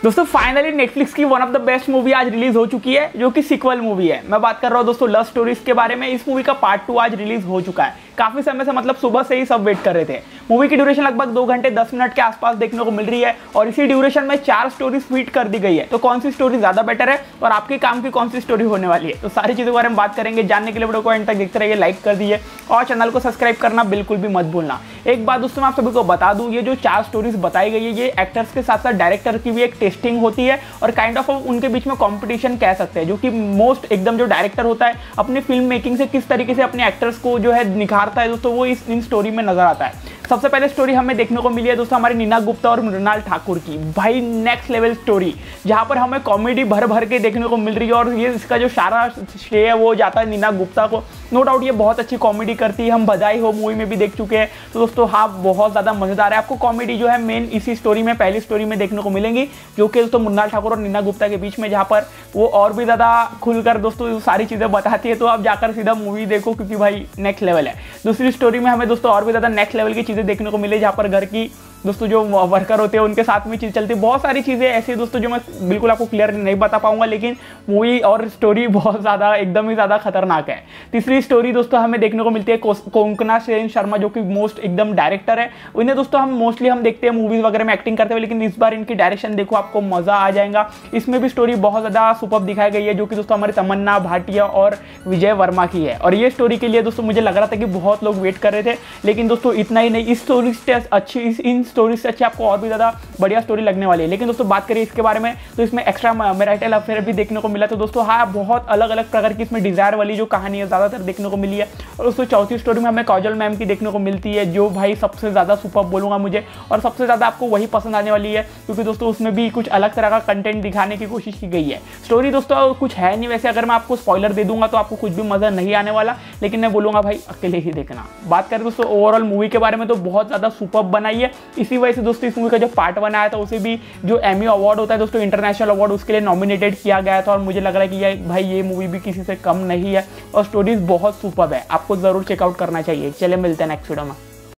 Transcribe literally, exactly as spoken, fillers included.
दोस्तों finally Netflix की one of the best movie आज रिलीज हो चुकी है, जो कि सीक्वल मूवी है। मैं बात कर रहा हूँ दोस्तों लव स्टोरीज के बारे में। इस मूवी का पार्ट टू आज रिलीज हो चुका है। काफी समय से मतलब सुबह से ही सब वेट कर रहे थे। मूवी की ड्यूरेशन लगभग दो घंटे दस मिनट के आसपास देखने को मिल रही है और इसी ड्यूरेशन में चार स्टोरीज फिट कर दी गई है। तो कौन सी स्टोरी ज्यादा बेटर है और आपके काम की कौन सी स्टोरी होने वाली है, तो सारी चीजों के बारे में बात करेंगे। जानने के लिए वीडियो को एंड तक देखते रहिए, लाइक कर दीजिए और चैनल को सब्सक्राइब करना बिल्कुल भी मत भूलना। एक बात दोस्तों मैं आप सभी को बता दूं, ये जो चार स्टोरीज बताई गई है ये एक्टर्स के साथ साथ डायरेक्टर की भी एक टेस्टिंग होती है और काइंड ऑफ उनके बीच में कंपटीशन कह सकते हैं, जो कि मोस्ट एकदम जो डायरेक्टर होता है अपनी फिल्म मेकिंग से किस तरीके से अपने एक्टर्स को जो है निखारता है दोस्तों, वो इस इन स्टोरी में नजर आता है। सबसे पहले स्टोरी हमें देखने को मिली है दोस्तों हमारी नीना गुप्ता और मृणाल ठाकुर की। भाई नेक्स्ट लेवल स्टोरी, जहां पर हमें कॉमेडी भर भर के देखने को मिल रही है और ये इसका जो सारा श्रेय है वो जाता है नीना गुप्ता को। नो डाउट ये बहुत अच्छी कॉमेडी करती है, हम बधाई हो मूवी में भी देख चुके हैं। तो दोस्तों हाँ बहुत ज़्यादा मजेदार है। आपको कॉमेडी जो है मेन इसी स्टोरी में पहली स्टोरी में देखने को मिलेंगी, जो कि दोस्तों मृणाल ठाकुर और नीना गुप्ता के बीच में, जहाँ पर वो और भी ज़्यादा खुलकर दोस्तों सारी चीज़ें बताती है। तो आप जाकर सीधा मूवी देखो क्योंकि भाई नेक्स्ट लेवल है। दूसरी स्टोरी में हमें दोस्तों और भी ज़्यादा नेक्स्ट लेवल की चीज़ें देखने को मिले, जहाँ पर घर की दोस्तों जो वर्कर होते हैं उनके साथ में चीज़ चलती है। बहुत सारी चीज़ें ऐसी दोस्तों जो मैं बिल्कुल आपको क्लियर नहीं बता पाऊंगा, लेकिन मूवी और स्टोरी बहुत ज़्यादा एकदम ही ज़्यादा खतरनाक है। तीसरी स्टोरी दोस्तों हमें देखने को मिलती है कोंकणा सेन शर्मा, जो कि मोस्ट एकदम डायरेक्टर है। उन्हें दोस्तों हम मोस्टली हम देखते हैं मूवीज़ वगैरह में एक्टिंग करते हुए, लेकिन इस बार इनकी डायरेक्शन देखो आपको मज़ा आ जाएगा। इसमें भी स्टोरी बहुत ज़्यादा सुपर दिखाई गई है, जो कि दोस्तों हमारी तमन्ना भाटिया और विजय वर्मा की है। और ये स्टोरी के लिए दोस्तों मुझे लग रहा था कि बहुत लोग वेट कर रहे थे, लेकिन दोस्तों इतना ही नहीं, इस स्टोरी से अच्छी इस इन स्टोरी से अच्छी आपको और भी ज़्यादा बढ़िया स्टोरी लगने वाली है। लेकिन दोस्तों बात करें इसके बारे में तो इसमें एक्स्ट्रा मैरिटल अफेयर भी देखने को मिला। तो दोस्तों हाँ बहुत अलग अलग प्रकार की इसमें डिजायर वाली जो कहानी है ज़्यादातर देखने को मिली है। और दोस्तों चौथी स्टोरी में हमें काजल मैम की देखने को मिलती है, जो भाई सबसे ज़्यादा सुपर बोलूँगा मुझे, और सबसे ज़्यादा आपको वही पसंद आने वाली है, क्योंकि दोस्तों उसमें भी कुछ अलग तरह का कंटेंट दिखाने की कोशिश की गई है। स्टोरी दोस्तों कुछ है नहीं वैसे, अगर मैं आपको स्पॉइलर दे दूंगा तो आपको कुछ भी मज़ा नहीं आने वाला, लेकिन मैं बोलूँगा भाई अकेले ही देखना। बात करें दोस्तों ओवरऑल मूवी के बारे में तो बहुत ज़्यादा सुपर बनाई है। इसी वजह से दोस्तों इस मूवी का जो पार्ट वन आया था उसे भी जो एमी अवार्ड होता है दोस्तों इंटरनेशनल अवार्ड, उसके लिए नॉमिनेटेड किया गया था। और मुझे लग रहा है कि ये भाई ये मूवी भी किसी से कम नहीं है और स्टोरीज बहुत सुपर है, आपको जरूर चेकआउट करना चाहिए। चले मिलते हैं नेक्स्ट वीडियो में।